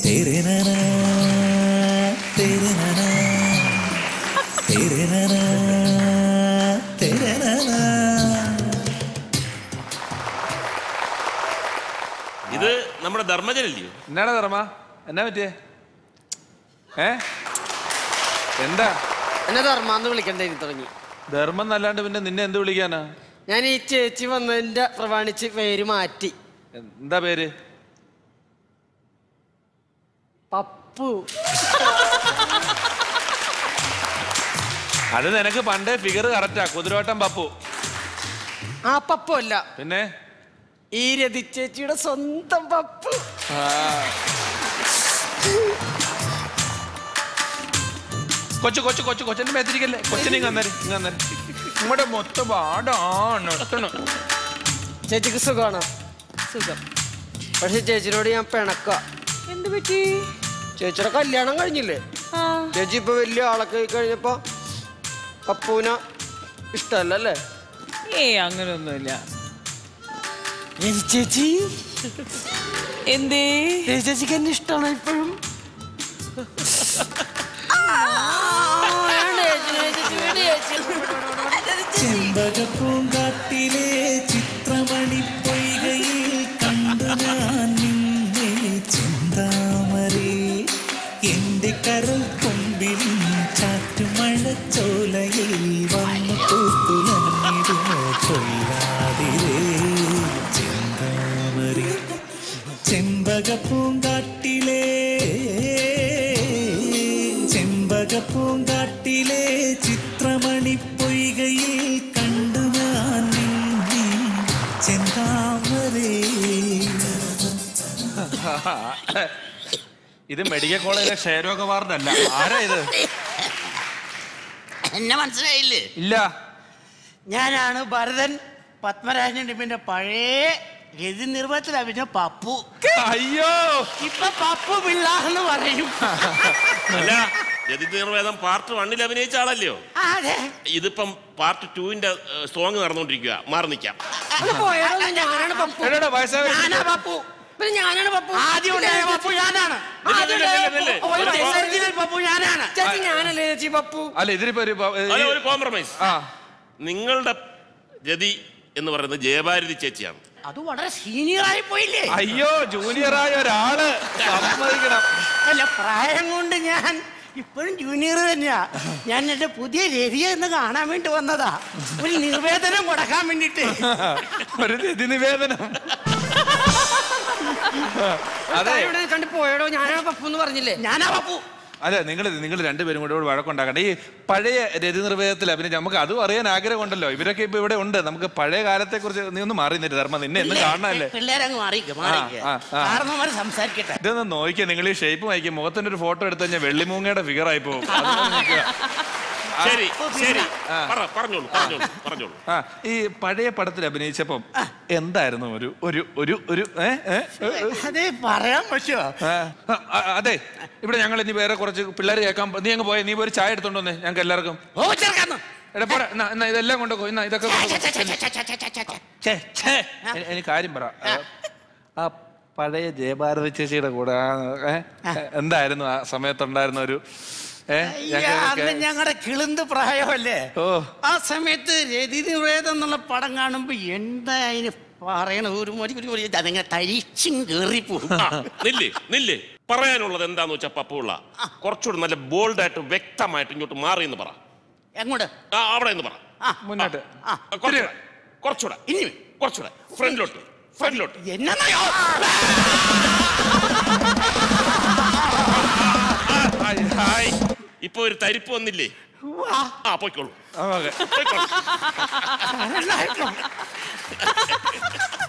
तेरे नैना तेरे नैना तेरे नैना तेरे नैना. ഇത് നമ്മുടെ ധർമ്മജനല്ലയോ? എന്നാടാ ധർമ്മ, എന്നാ പറ്റിയേ? എന്താ എന്നെ ധർമ്മന്ന് വിളിക്കണ്ടേ തുടങ്ങി? ധർമ്മം എന്നല്ലാണ്ട് പിന്നെ നിന്നെ എന്ത് വിളിക്കാനാ? ഞാൻ ഈ ചേച്ചി വന്നതിന്റെ പ്രമാണിച്ച് പേര് മാറ്റി. എന്താ പേര്? പപ്പു. അത് നിനക്ക് പണ്ടേ ഫിഗർ കറക്റ്റാ, കുതിരവട്ടം പപ്പു. ആ പപ്പു അല്ല, പിന്നെ ഈ രതി ചേച്ചിയുടെ സ്വന്തം പപ്പു. കൊച്ചു കൊച്ചു കൊച്ചു കൊച്ചന്റെ മേത്തിരിക്കല്ലേ, കൊച്ചിനെ നമ്മുടെ മൊത്തം പാടാണ്. ചേച്ചിക്ക് സുഖമാണോ? സുഖം. പക്ഷെ ചേച്ചിനോട് ഞാൻ പിണക്ക. എന്ത് പറ്റി? ചേച്ചിയുടെ കല്യാണം കഴിഞ്ഞില്ലേ? ചേച്ചി ഇപ്പൊ വലിയ ആളൊക്കെ കഴിഞ്ഞപ്പോ പപ്പൂനെ ഇഷ്ടല്ലേ? അങ്ങനെയൊന്നുമില്ല. ചേച്ചി എന്തേ? ചേച്ചിക്ക് എന്നെ ഇഷ്ടമാണോ ഇപ്പോഴും? ചെമ്പകപ്പൂങ്കാട്ടിലെ ചിത്രമണി പൊയ്കയിൽ കണ്ടു ഞാൻ നിന്നെ ചിന്താമരേ. എന്റെ കരൾ കൊമ്പിലും ചാറ്റുമഴച്ചോലയിൽ വന്നു പൂത്തുലഞ്ഞിടുമോ കൊല്ലാതിരേ ചിന്താമരേ. ചെമ്പകപ്പൂങ്കാട്ടിലെ ചെമ്പകപ്പൂങ്കാട്ടിലെ ചിത്രമണി പൊയ്കയിൽ കണ്ടു ഞാൻ നിന്നെ ചെന്താമരേ. ഇത് മെഡിക്കൽ കോളേജിലെ ക്ഷയരോഗ വാർഡല്ല. ആരാ ഇത്? എന്നെ മനസ്സിലായില്ലേ? ഇല്ല. ഞാനാണ് ഭരതൻ പത്മരാജൻ ടിപ്പിന്റെ പഴയ രതി നിർവഹത്തിൽ അഭിനയ പപ്പു. അയ്യോ, ഇപ്പൊ പപ്പു പിള്ള എന്ന് പറയും. അല്ല, രതി നിർവേദം പാർട്ട് 1 അഭിനയിച്ച ആളല്ലയോ? അതെ. ഇതിപ്പം പാർട്ട് 2 സോങ് നടന്നുകൊണ്ടിരിക്കുക. മാറി നിൽക്കാം. ഞാനാണ് പപ്പു. ഞാനാ പപ്പു. ഞാനാണ് പപ്പു. ആദ്യം ഉണ്ടായ പപ്പു ഞാനാണ്. പപ്പു ഞാനാണ്. ചേച്ചി ഞാനല്ലേ ചേച്ചി പപ്പു? അല്ല, ഇതിലിപ്പോ ഒരു കോംപ്രമൈസ്. നിങ്ങളുടെ രതി എന്ന് പറയുന്നത് ജയഭാരതി ചേച്ചിയാണ്. അത് വളരെ സീനിയർ ആയി പോയില്ലേ? അയ്യോ, ജൂനിയറായ ഒരാള് സമ്മതിക്കണം. അല്ല, പ്രായം കൊണ്ട് ഞാൻ ഇപ്പോഴും ജൂനിയർ തന്നെയാ. ഞാൻ എന്റെ പുതിയ രതിയെ എന്ന് കാണാൻ വേണ്ടി വന്നതാ. ഒരു നിവേദനം കൊടുക്കാൻ വേണ്ടിട്ട്. ഒരു രതി നിവേദനം. അതെ, കണ്ടു പോയടോ. ഞാനാണ് പപ്പു എന്ന് പറഞ്ഞില്ലേ? ഞാനാ പപ്പു. അല്ല, നിങ്ങൾ രണ്ടുപേരും കൂടെ വഴക്കുണ്ടാക്കണ്ട. ഈ പഴയ രതി നിർവേദത്തിൽ അഭിനയിച്ച് നമുക്ക് അതും അറിയാൻ ആഗ്രഹമുണ്ടല്ലോ. ഇവരൊക്കെ ഇപ്പൊ ഇവിടെ ഉണ്ട്. നമുക്ക് പഴയ കാലത്തെ കുറിച്ച് നീ ഒന്ന് മാറി നിന്നിട്ട് ധർമ്മ, നിന്നെ എന്ന് കാണാനല്ലേ. പിള്ളേരങ്ങ് സംസാരിക്കട്ടെ. ഇതൊന്ന് നോക്കിയാ, നിങ്ങൾ ഈ ഷേപ്പ് വായിക്കും. മുഖത്തിന്റെ ഒരു ഫോട്ടോ എടുത്തു കഴിഞ്ഞാൽ വെള്ളിമൂങ്ങയുടെ ഫിഗർ ആയി പോകും. ശരി ശരി, പറഞ്ഞോളൂ പറഞ്ഞോളൂ. ഈ പഴയ പടത്തിൽ അഭിനയിച്ചപ്പം എന്തായിരുന്നു ഒരു ഒരു ഒരു ഒരു അതെ, പറയാൻ പറ്റുമോ? അതെ, ഇവിടെ ഞങ്ങൾ ഇനി വേറെ കുറച്ച് പിള്ളേർ കേൾക്കാൻ. നീ അങ്ങ് പോയ, നീ ഒരു ചായ എടുത്തോണ്ട് വന്നേ ഞങ്ങൾക്ക് എല്ലാവർക്കും. ഇതെല്ലാം കൊണ്ടുപോയി. ഇതൊക്കെ എനിക്ക് കാര്യം പറ. ആ പഴയ ജയഭാരതി ചേച്ചിയുടെ കൂടെ എന്തായിരുന്നു ആ സമയത്തുണ്ടായിരുന്ന ഒരു ഞങ്ങളുടെ കിളുന്ത് പ്രായമല്ലേ? ആ സമയത്ത് രതി നിവേദം എന്നുള്ള പടം കാണുമ്പോ എന്താ അതിന് പറയണ ഒരു അതങ്ങനെ തരിച്ചും കേറിപ്പോകും. നില്ലേ പറയാനുള്ളത് എന്താന്ന് വെച്ചാ പപ്പുള്ള കുറച്ചുകൂടെ നല്ല ബോൾഡായിട്ട് വ്യക്തമായിട്ട് ഇങ്ങോട്ട് മാറി എന്ന് പറ. എങ്ങോട്ട്? അവിടെ എന്ന് പറ. മുന്നോട്ട് കുറച്ചുകൂടെ ഇനി കുറച്ചുകൂടെ ഫ്രണ്ടിലോട്ട് എന്നാ ഇപ്പൊ ഒരു തരിപ്പ് വന്നില്ലേ? പോയിക്കോളൂ.